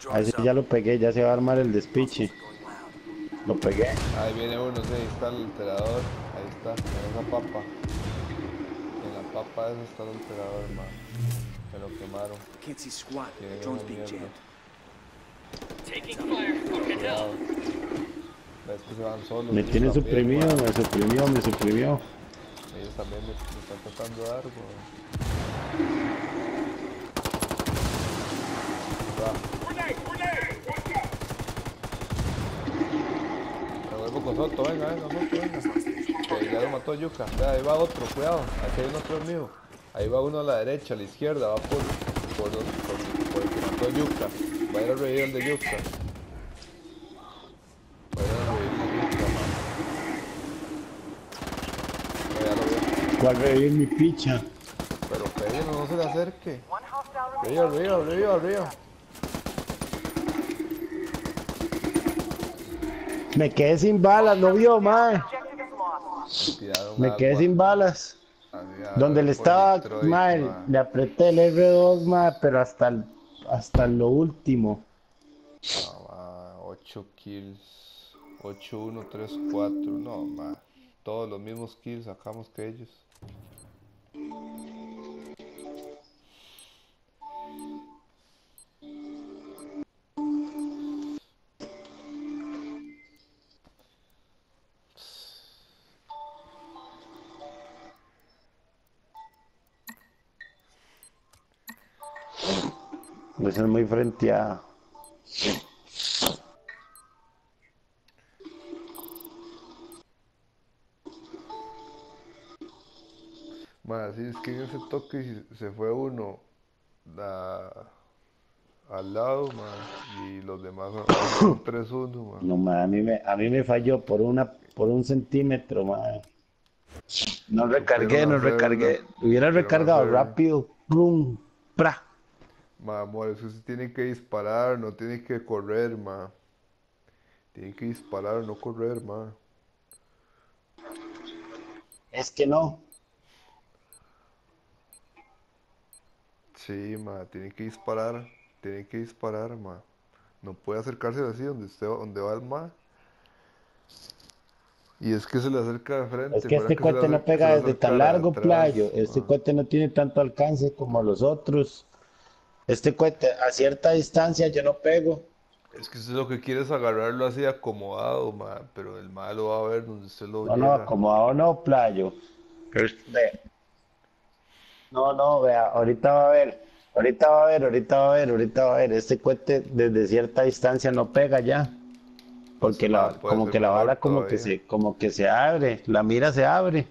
A ese ya lo pegué, ya se va a armar el despiche. Lo pegué. Ahí viene uno, sí, ahí está el alterador. Ahí está, en esa papa. En la papa esa está el alterador, man. Me lo quemaron. Can't see squat. Tiene The drone's esa being mierda. jammed. Cuidado. Ves que se van solos. Me ellos tiene también, suprimido, man. me suprimió, me suprimió. Ellos también me están tratando de dar, weón. Me vuelvo con Soto, venga, Soto, venga. Ya lo mató Yuka. Vea, ahí va otro, cuidado. Aquí hay uno atrás mío. Ahí va uno a la derecha, a la izquierda, va por el que mató Yuka. Va a ir a revivir el de Yuka. Va a ir a revivir el de Yuka, man. Ya lo veo. ¿Cuál revivir mi picha? Pero pégalo, no se le acerque. Arriba, arriba. Me quedé sin balas, no vio, mae. Tiraron Me quedé agua. sin balas. Había Donde le por estaba, Detroit, mae, man. le apreté el R2, mae, pero hasta lo último. 8 kills. 8-1-3-4. No, man. Todos los mismos kills sacamos que ellos. Eso es muy frenteado. Man, sí, es que en ese toque se fue uno al lado, man. Y los demás son 3-1, man. No, mae, a mí me falló por un centímetro, mae. Supieron No hacerlo. recargué. Hubiera Supieron recargado hacerlo. rápido. Prum, pra. Ma, amor, eso sí tiene que disparar, no tiene que correr, ma. Tiene que disparar, no correr, ma. Es que no. Sí, ma, tiene que disparar, ma. No puede acercarse así donde va el ma. Y es que se le acerca de Es frente, que fuera este que cohete no se pega le desde tan acercara de largo, atrás, playo. Este ma. cohete no tiene tanto alcance como los otros. Este cohete a cierta distancia yo no pego. Es que usted lo que quiere es agarrarlo así acomodado, ma. Pero el ma lo va a ver donde usted lo No, no, llega. acomodado no, playo. Ve. No, no, vea, ahorita va a ver. Ahorita va a ver, ahorita va a ver, ahorita va a ver. Este cohete desde cierta distancia no pega ya. Pues, Porque ma, puede como ser que la mejor bala todavía. como que se abre. La mira se abre.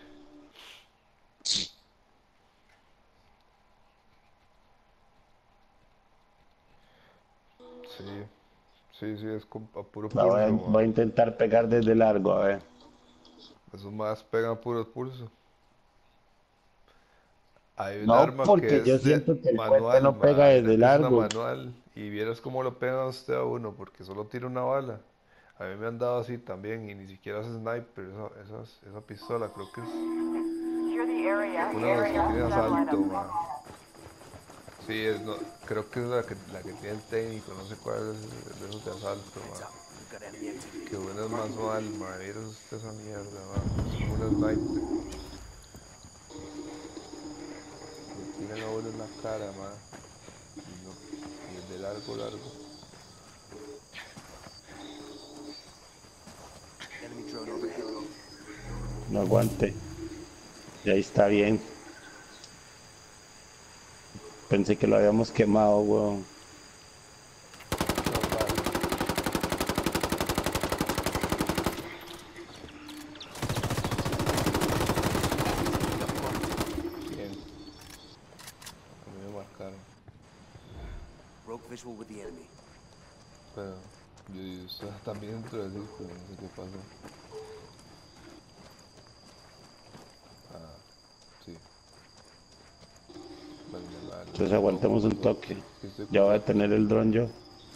Sí, sí, es a puro pulso, ma. Voy a intentar pegar desde largo, a ver. Esos más pegan a puro pulso. Hay un No, arma porque que yo es de siento que el cohete manual, no pega ma. desde Es una largo. manual. Y vieras cómo lo pegan a usted a uno, porque solo tira una bala. A mí me han dado así también, y ni siquiera es sniper, esa pistola, creo que es una de las que tiene asalto, ma. Sí, no, creo que es la que tiene el técnico, no sé cuál es de esos de asalto, ma. We've got enemy activity. Que bueno es manual, ma. Vieras usted esa mierda, ma. Es como un sniper. Le tiran a uno en la cara, ma. Y, no, y es de largo, largo. Enemy drone overhead. No aguante. Y ahí está bien. Pensé que lo habíamos quemado, weón. Normal. Bien, a mí me marcaron. Broke visual with the enemy. Pero yo estaba también dentro del círculo, no sé qué pasó. Ah, sí. Bueno, Entonces lo tomo aguantemos con un Soto. toque. Aquí estoy Ya con voy a Soto. tener el dron yo.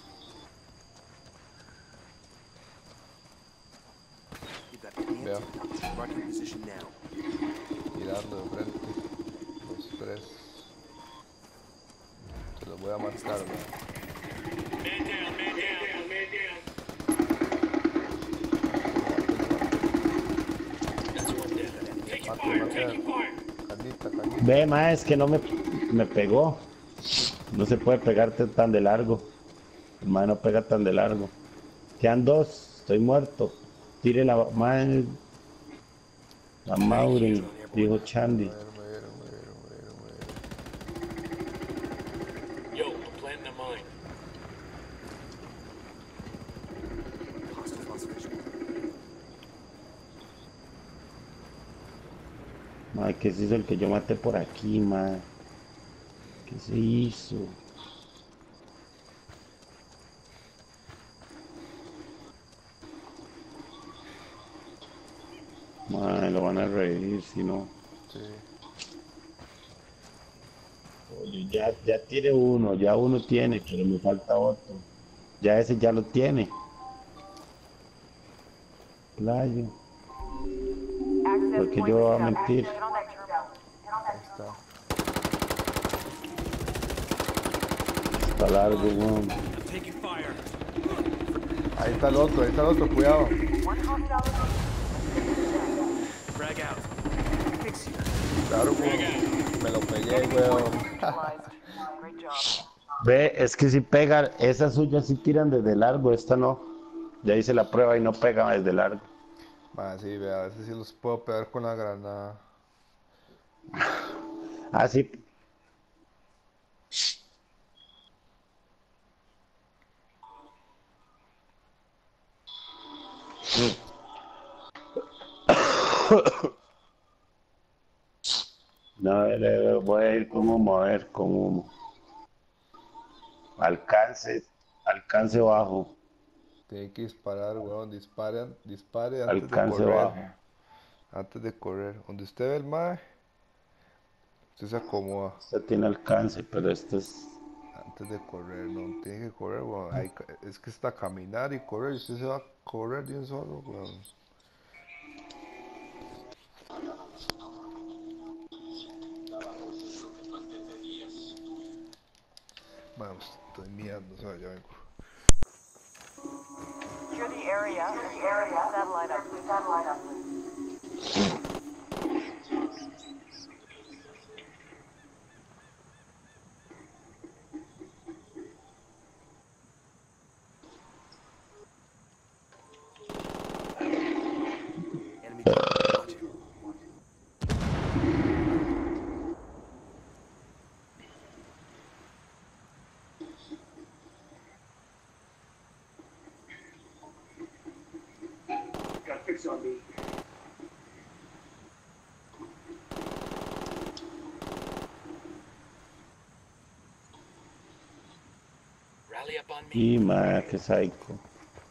We've got enemy Vea, activity. Marking position now. tirarlo de frente. Los tres. Se los voy a marcar, ¿no? mate. Cañita, cañita. Ve, ma, es que no me pegó. No se puede pegarte tan de largo. El ma no pega tan de largo. Quedan dos, estoy muerto. Tire la madre, la Maureen, dijo Chandy. Me dieron. Yo, I'm planting a mine. Hostiles lost visual. Ma, ¿qué se hizo el que yo maté por aquí, ma? ¿Qué se hizo? Ma, lo van a revivir si no. Sí. Oye, ya tiene uno, ya uno tiene, pero me falta otro. Ya ese ya lo tiene. Playo. Porque yo voy a mentir. Ahí está. Está largo, weón. Taking fire. Ahí está el otro, cuidado. Frag out. Claro, weón. Me lo pegué, weón. Ve, es que si pegan, esas suyas sí tiran desde largo, esta no. Ya hice la prueba y no pega desde largo. Sí, vea, a veces sí los puedo pegar con la granada. Ah, sí. No, voy a ir como mover, como alcance, alcance bajo, Tiene que disparar, weón. Dispare antes de alcance correr. bajo. Antes de correr. Donde usted ve el mae, usted se acomoda. Esta tiene alcance, pero esto es... Antes de correr, no tiene que correr, weón. Es que está caminar y correr. Y usted se va a correr de un solo, weón. Vamos, estoy mirando, o sea, ya vengo. Secure the area. Satellite up. Enemy drone. Watch it. Got fix on me. Rally up on me. Y madre, qué psycho.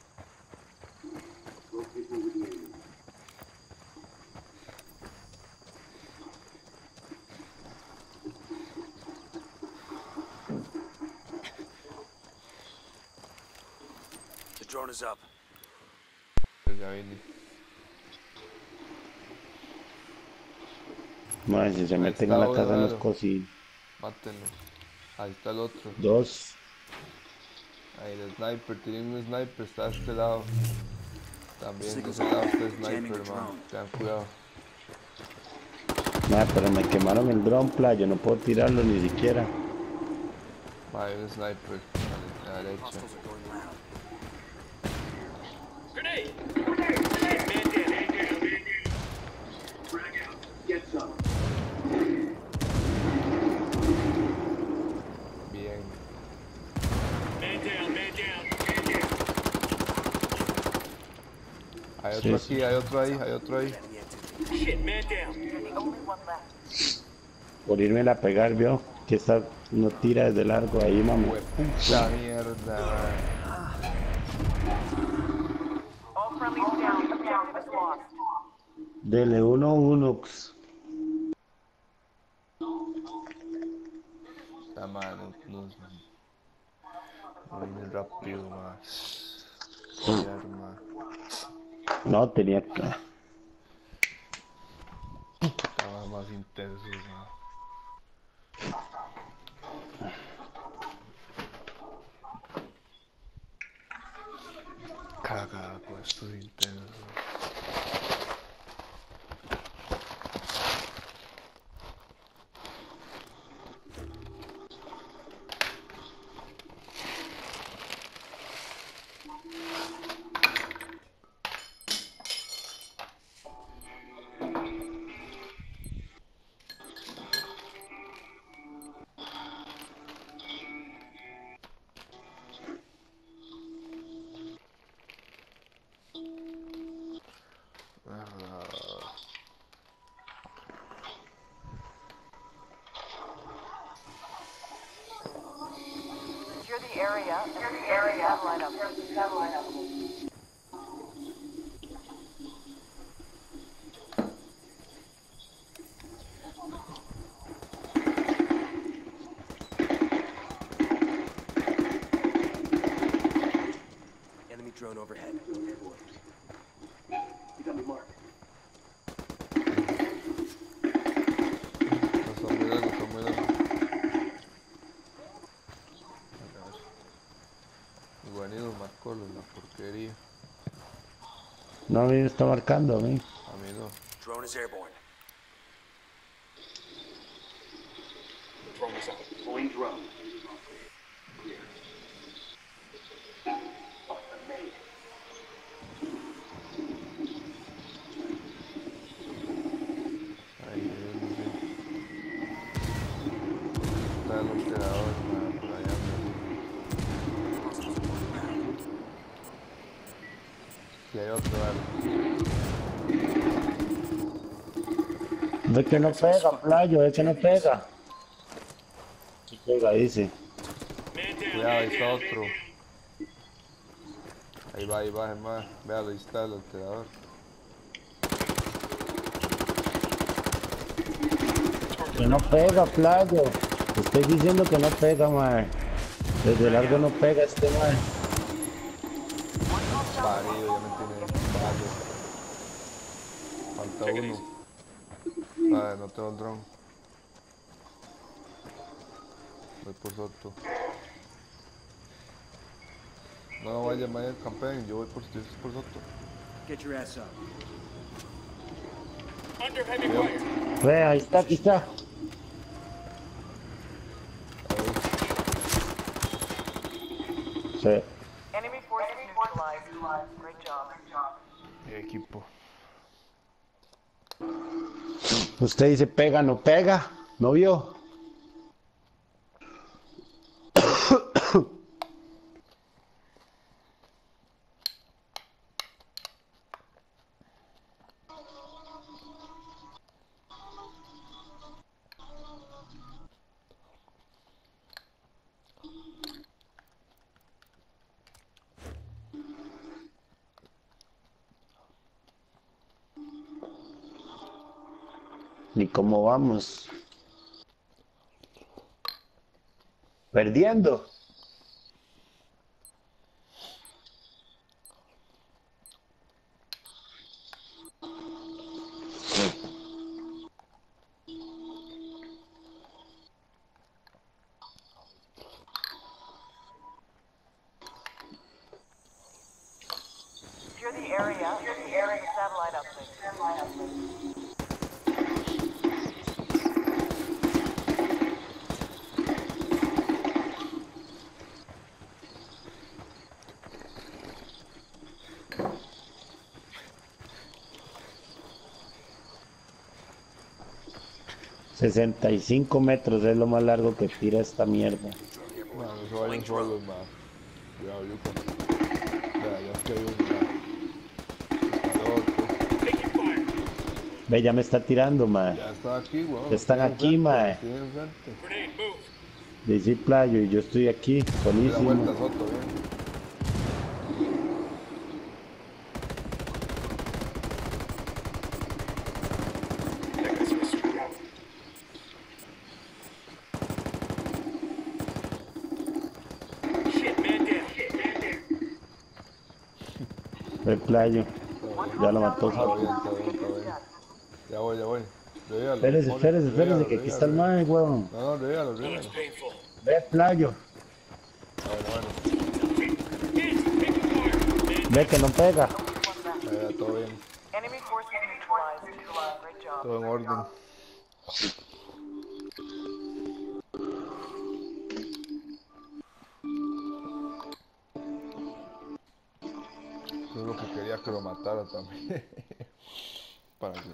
The drone is up. Ya vine. Madre, si se meten está, a la casa claro. nos cocinan. Mátenlo. Ahí está el otro. Dos. Ahí el sniper, tienen un sniper, está a este lado. También de Signals ese lado off. está Jamming sniper, the man. drone. Tengan cuidado. Madre, pero me quemaron el dron, playo, no puedo tirarlo ni siquiera. Hay un sniper a la derecha. Hostiles are going loud. Grenade! Man down. Frag out. Get some. Bien. Man down. Hay Sí, otro sí. aquí, hay otro ahí. Enemy activity. Shit, man down. You're the only one left. Por irme a pegar, vio, que esta no tira desde largo ahí, mami. Puta mierda. All friendlies down. Objective is lost. Dele 1-1. Esta mano no viene rápido, más. No, tenía que... Estaba más intenso, man. Cagada con estos intensos. area. Secure the area. Satellite up. Enemy drone overhead. You got me marked. Lo están mirando, lo están mirando. A ver. Igual ni los marcó la porquería. No, a mí me está marcando a mí. A mí no. Drone is airborne. Drone is out. Deploying drone. Clear. Oh, I made it. Ahí viene, sí. Está el alterador, por allá. Y hay otro, dale. Ve que no pega, playo, ve que no pega. No pega, dice. Man down, Cuidado, ahí man está down, otro. man Ahí va, hermano. Véalo, ahí está el alterador. Que no pega, playo. Te estoy diciendo que no pega, mae. Desde largo no pega este mae. Parido, ya me tiene varios. Falta uno. Vale, no tengo el dron. Voy por Soto. No vaya, vaya al campaign, yo voy por Soto. Get your ass up. Under heavy fire. Ve, ahí está, aquí está. Sí. Enemy forces neutralized. Great job. Equipo. Usted dice pega, no pega. ¿No vio? Ni cómo vamos. Perdiendo. Secure the area. Satellite uplink. $65 es lo más largo que tira esta mierda. Bueno, eso vayan solos, man. Cuidado, Yuka. Vea, ya es que hay uno, ya. Está el otro. Taking fire. Ve, ya me está tirando, mae. Ya está aquí, weón. Ya están Tiene aquí, enfrente, mae. tiene enfrente. Grenade, move. Dice playo y yo estoy aquí, Da la vuelta, solísimo. Soto, bien. Shit, man down. El playo. Ya lo mató. Está bien, está bien, está bien. Ya voy, ya voy. Revíalo. Espérese, espérese, espérese, que aquí está el mae, weón. No, no, revíalo, That revíalo. looks painful. Ve, playo. Bueno. Hit. Taking fire. Man Ve que no pega. Ya, todo bien. Enemy forces neutralized. Great job. Todo en orden. Yo lo que quería que lo matara también. Para que.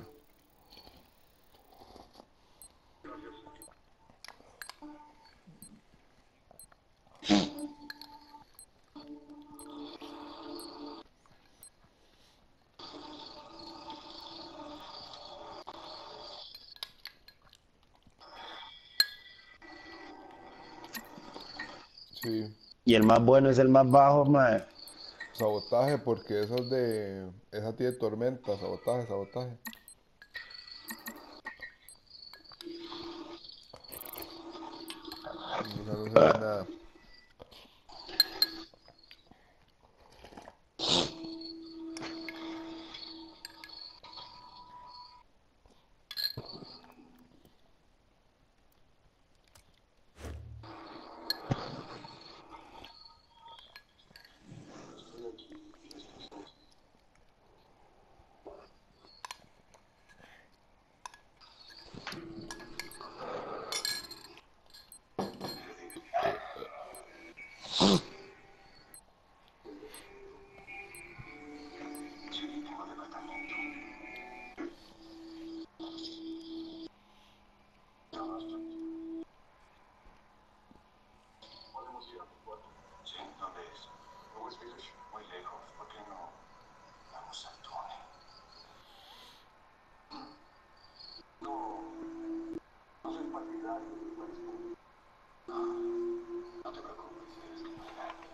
Sí. Y el más bueno es el más bajo, mae. Sabotaje, porque esa es de... Esa tiene tormenta, sabotaje, sabotaje. Esa no se ve nada. Podemos ir a tu cuarto. Sí, ¿dónde es? West Village, muy lejos. ¿Por qué no? Vamos al túnel. No soy partidario de lugares públicos. No te preocupes, eres criminal.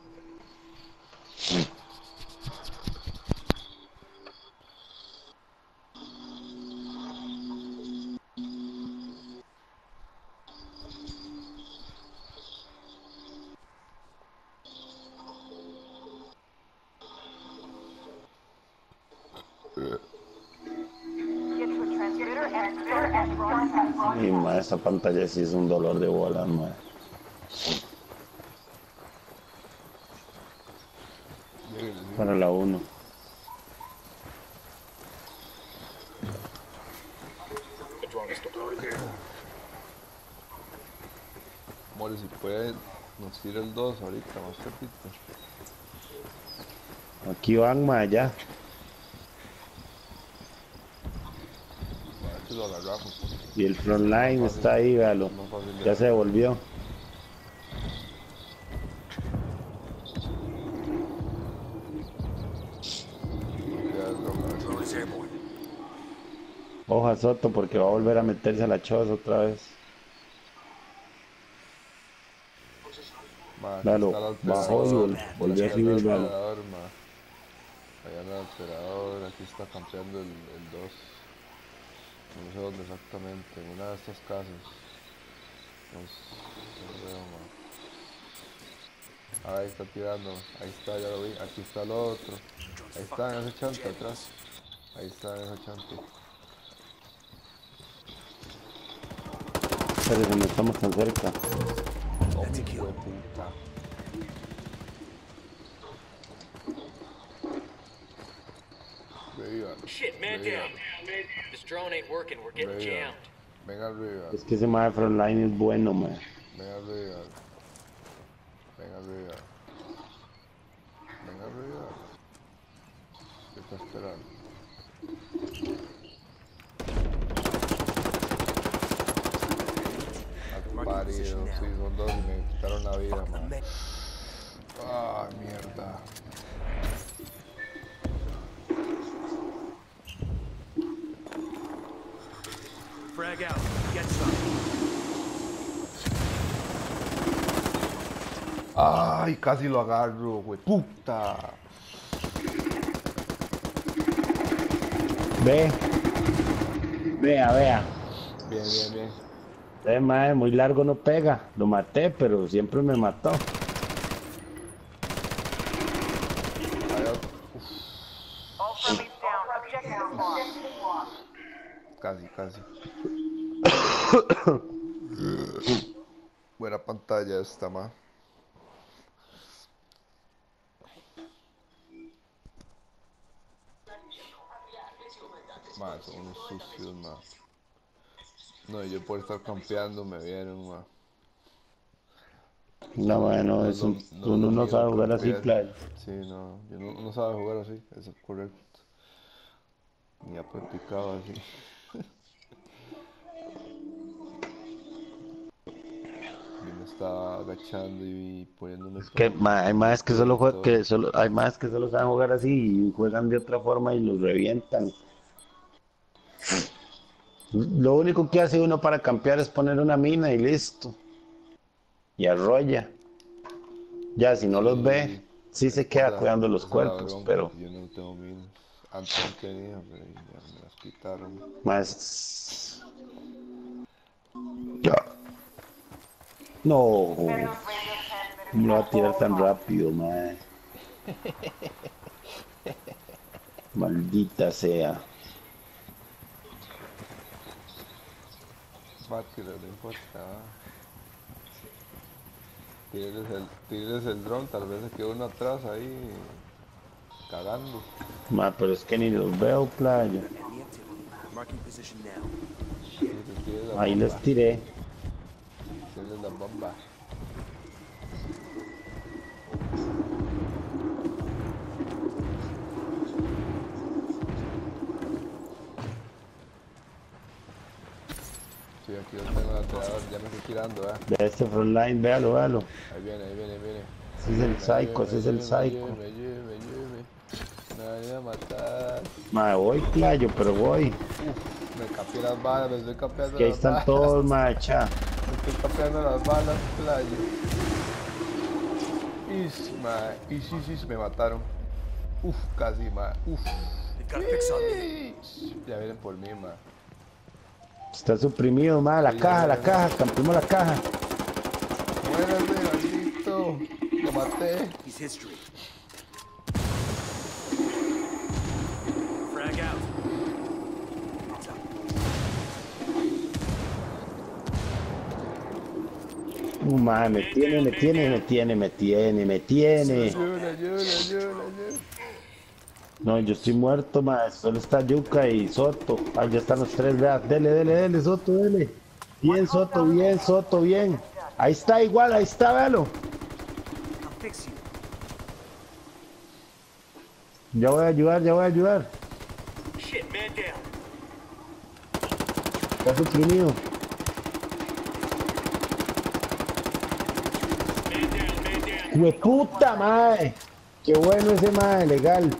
Get to a transmitter and broadcast. Y mae, esta pantalla sí es un dolor de bola, mae. Lléguenle, sí. Para la 1. The drone is deployed. More, si puede, nos tira el 2 ahorita, más ratito. Aquí van, mae, ya. A ver si lo agarramos. Y el frontline está ahí, véalo. Más fácil de- Ya se devolvió. Ya es droga. Drone is airborne. Oja Soto porque va a volver a meterse a la choza otra vez. Ma, aquí Véalo, está el bajó y alterador. volvió a Aquí subir, anda el véalo. alterador, ma. Allá anda el alterador, aquí está campeando el 2. No sé dónde exactamente, en una de estas casas. No veo, ma. Ahí está tirando, ahí está, ya lo vi. Aquí está el otro. Ahí está, en ese chante atrás. Ahí está, en ese chante. Pero no estamos tan cerca. Oh, mi hijo de puta. Reviva. Shit, man Reviva. down. This drone ain't working. We're getting Reviva. jammed. Venga arriba. Es que ese mae frontline es bueno, mae. Venga arriba. Venga arriba. Venga arriba. ¿Qué está esperando? Al parido, sí, son dos y me quitaron la vida, man. Ah, mierda. Frag out. Get some. Ay, casi lo agarro, güey. Puta. Ve. Vea, vea. Bien, bien, bien. Ese mae muy largo no pega. Lo maté, pero siempre me mató. Hay otro. All friendlies down. Objective lost. Casi, casi. Buena pantalla esta, ma. Ma, son unos sucios, ma. No, yo por estar campeando me vieron, ma. No, bueno, No, eso, no, uno no mío sabe jugar así, campear. playa. Sí, no, yo no sabe jugar así, eso es correcto. Ni ha practicado así. Yo me estaba agachando y poniéndome Que hay más que solo todo. hay más que solo saben jugar así y juegan de otra forma y los revientan. Lo único que hace uno para campear es poner una mina y listo. Y arrolla. Ya, si no los ve, sí se queda cuidando los Esa es la cuerpos, bronca, pero que yo no tengo minas. Antes no tenía, pero ya me las quitaron. más... Ya. No, Venom's radio transmitter no lo va a tirar tan full. rápido, mae. Maldita sea. Bátelo, no importa. Tírales el dron, tal vez se quedó uno atrás ahí cagando. Ma, pero es que ni los veo, playa. Enemy activity. Marking position now. Tírales la Ahí bomba. les tiré. Tírales la bomba. Sí, aquí yo tengo el alterador, ya me estoy tirando, De este frontline, véalo, véalo. Ahí viene, ahí viene, ahí viene. Ese es el psycho, ese es el psycho. Me van a matar. Ma, voy, playo, pero voy. Me capié las balas, me estoy capeando Que ahí las están balas. todos, macha. Me estoy capeando las balas, playo. Sí, me mataron. Uf, casi, ma. Uf. They got a fix on me. Ya vienen por mí, ma. Está suprimido, ma. La caja, campimos la caja. Muérete, maldito. Lo maté. He's history. Frag out. Ma, me tiene. Ayuda. No, yo estoy muerto, ma. Solo está Yuka y Soto. Ah, ya están los tres, vea. Dele, Soto, dele. Bien, Soto, bien. Ahí está igual, véalo. I'll fix you. Ya voy a ayudar. Shit, man down. Está suprimido. Man down. ¡Hueputa, mae! ¡Qué bueno ese mae, legal!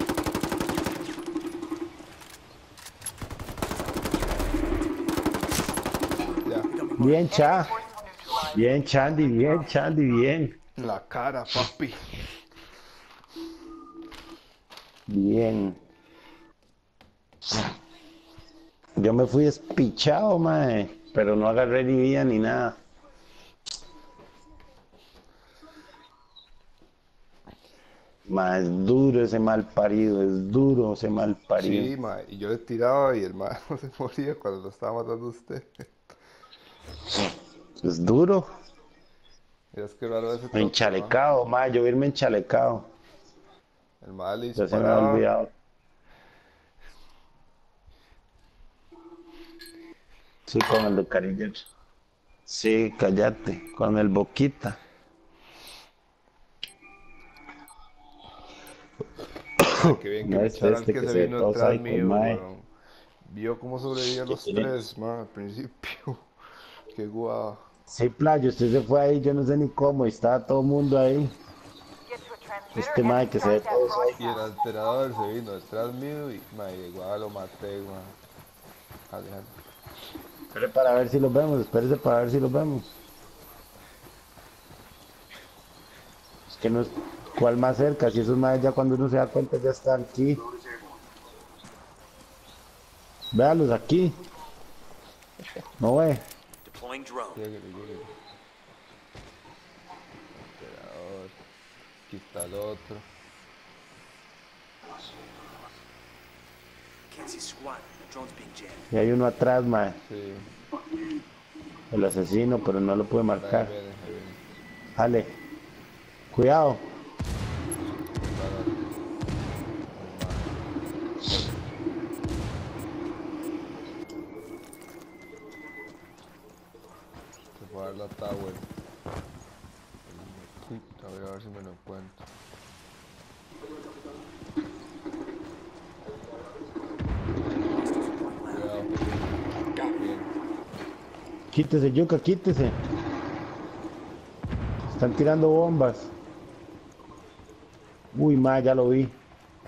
Ya. Bien, Chandy, bien. La cara, papi. Bien. Yo me fui despichado, mae, pero no agarré ni vida ni nada. Mae, es duro ese mal parido, Sí, ma. Y yo le tiraba y el ma no se moría cuando lo estaba matando a usted. Es duro. Miras qué raro ese toque, Enchalecado, mae, yo irme enchalecado. ma. El ma le Ya se me ha disparaba. olvidado. Sí, con el de Cariller. Sí, cállate, con el Boquita. Qué bien que No me es echaran este que que se se vino todo detrás psycho, mío, mae. weón. Vio cómo sobrevivían los tiene? tres, ma, al principio. Qué guau. Sí, playo, usted se fue ahí, yo no sé ni cómo, y estaba todo el mundo ahí. Get to a transmitter Este and mae que se ve start that todo Y el broadcast. alterador se vino detrás mío y, ma, igual lo maté, ma. Alejandro. Espérese para ver si los vemos. Es que no es... ¿Cuál más cerca? Si esos maes ya cuando uno se da cuenta ya están aquí. Véalos aquí. No ve. Deploying drone. Lléguele. Alterador. Aquí está el otro. Can't see squat. The drone's being jammed. Y hay uno atrás, mae. Sí. El asesino, pero no lo pude Ahí marcar. viene. Jale. Cuidado. Se fue a dar la tower. Voy a ver si me lo encuentro. Cuidado. Bien. Quítese, Yuka, quítese. Están tirando bombas. Uy, mae, ya lo vi.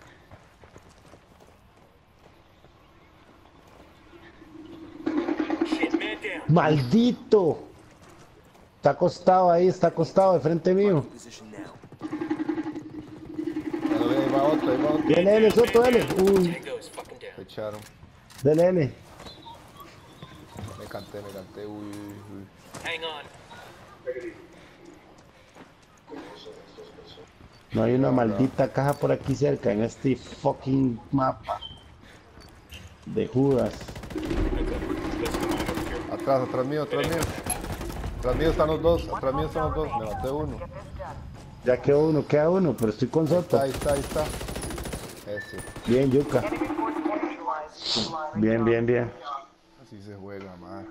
Shit, man down. ¡Maldito! Está acostado ahí, de frente mío. Position now. otro, ahí va otro. Viene L, Soto, L. Uy, Tango is fucking down. Se echaron. dele L. Me canté, uy. Hang on. No hay una maldita caja por aquí cerca en este fucking mapa de Judas. Atrás mío. Atrás mío están los dos, me maté uno. Ya queda uno, pero estoy con Soto. Ahí está. Ese. Bien, Yuka. Bien. Así se juega, man.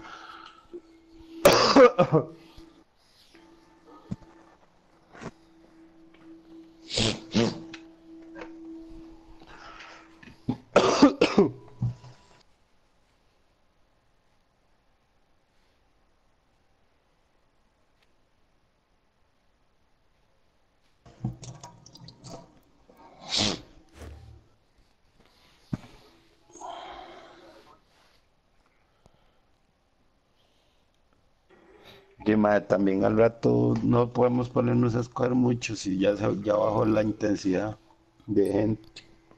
Y madre, también al rato no podemos ponernos a escoger mucho si ya bajó la intensidad de gente.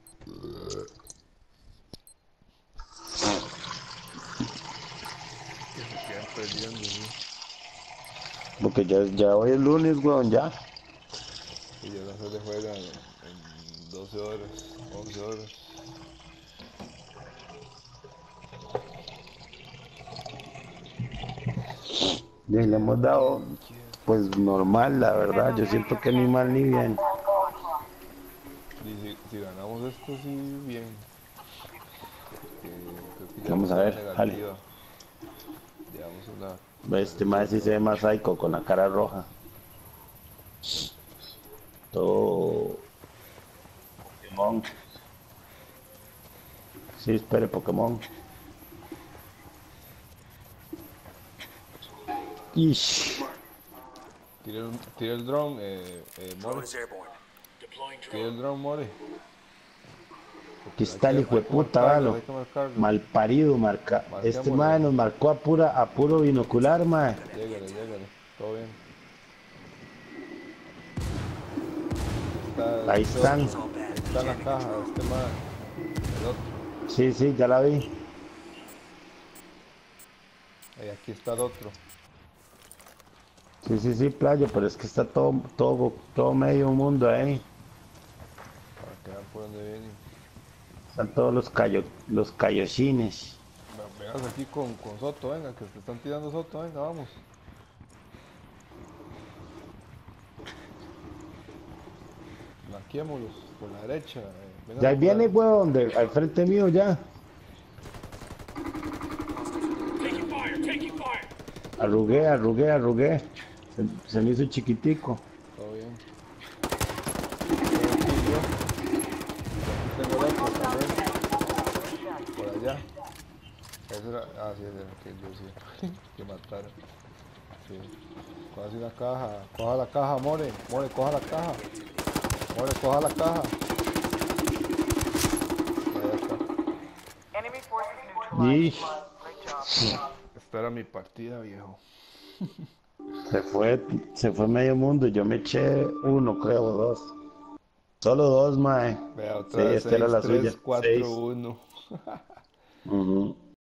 Que se quedan perdiendo, ¿sí? Porque ya hoy es lunes, weón, ya. Y ya no se le juegan en 12 horas, 11 horas. Y le hemos dado, pues normal, la verdad. Yo siento que ni mal ni bien. Y si ganamos esto, sí, bien. Creo que ya Vamos a está ver, negativa. jale. Llevamos una. Este más sí se ve más psycho con la cara roja. Todo Pokémon. Sí, espere, Pokémon. Ish. Tira el drone, Drone More. is airborne. Deploying Tira drone. el drone, More. Aquí está el hijo de puta, galo. galo. Malparido, marca. Este Marquémosle. mae nos marcó a puro binocular, mae. Llégale. Todo bien. Ahí están. It's all bad. Ahí está la caja, este man. El otro. Sí, ya la vi. Ahí aquí está el otro. Sí, playo, pero es que está todo medio mundo ahí. Para que vean por dónde vienen. Están todos los cayochines. Vengas aquí con Soto, venga, que te están tirando Soto, venga, vamos. Blanqueémoslos por la derecha. Vengan Ya por viene, la- weón, al frente mío ya. Taking fire. Arrugué. Se me hizo chiquitico. Todo bien. Aquí yo. Aquí tengo el otro también. Por allá. Ese era, sí, ese era que yo sí. Que mataron. Sí. Coja la caja. Coja la caja, More, coja la caja. Coja la caja. Ahí está. Enemy forces neutralized. Ish. Great job. Esta era mi partida, viejo. Se fue medio mundo. Yo me eché uno, creo, dos. Solo dos, mae. Vea, Sí, otra vez esta era 6, la 3, suya. 4, 6. 1. Ujú.